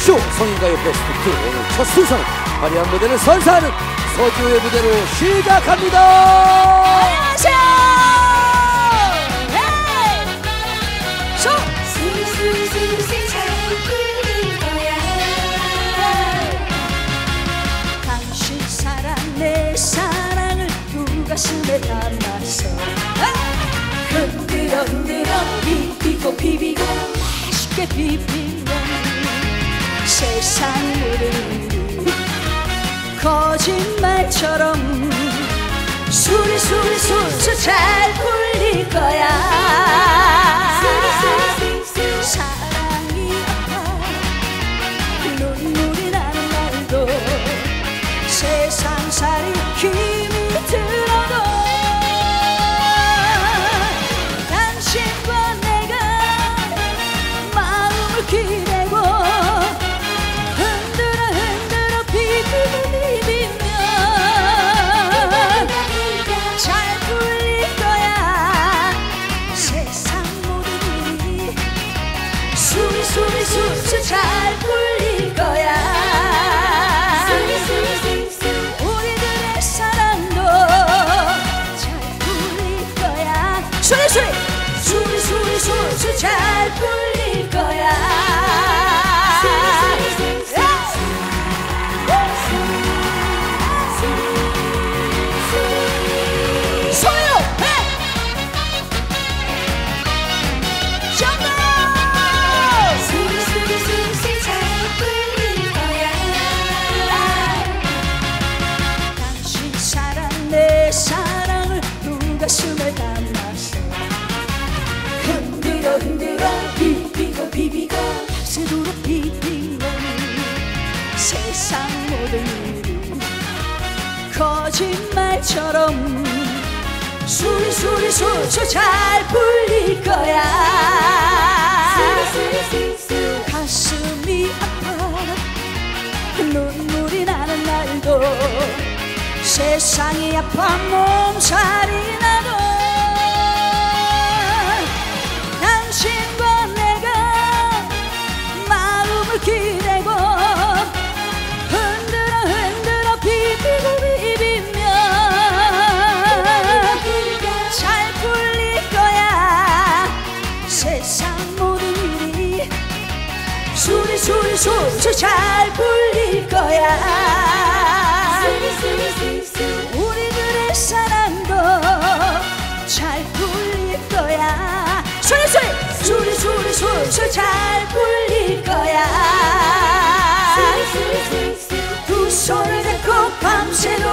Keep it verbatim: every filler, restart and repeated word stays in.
쇼 성인가요 베스트 투 오늘 첫 순서는 화려한 무대를 선사하는 서지호의 무대로 시작합니다. 안녕하세요. 쇼 슬슬슬슬 잘 끌릴 거야. 당신 사랑 내 사랑을 두 가슴에 담아서 흔들어 흔들어 비비고 비비고 맛있게 비비면 세상 모든 일이 거짓말처럼 술이 술이 술술 잘 풀릴 거야. 사랑이 아파 눈물이 나는 날도 세상살이 힘이 들어도 당신과 내가 마음을 기대고 흔들어 흔들어 비비고 비비면 잘 풀릴 거야. 세상 모든 일이 술이 술이 술술 잘 풀릴 거야. 우리들의 사랑도 잘 풀릴 거야. 술이 술이 술이 술이 술술 잘 풀릴 거야. 소요 정답. 술이 술이 술술 잘 풀릴 거야. 당신 사랑 내 사랑을 두 가슴에 담아서 흔들어 흔들어 비비고 비비고 밤새도록 비비면 세상 모든 일이 거짓말처럼 술이 술이 술술 잘 풀릴 거야. 가슴이 아파 눈물이 나는 날도 세상이 아파 몸살이 나도 당신과 내가 마음을 기대고 흔들어 흔들어 비비고 비비면 잘 풀릴 거야. 세상 모든 일이 술이 술이 술술 잘 풀릴 거야. 우리들의 사랑도 잘 풀릴 거야. 술이 술이 술이 술이 술술 잘 풀릴 거야. 두 손을 잡고 밤새도록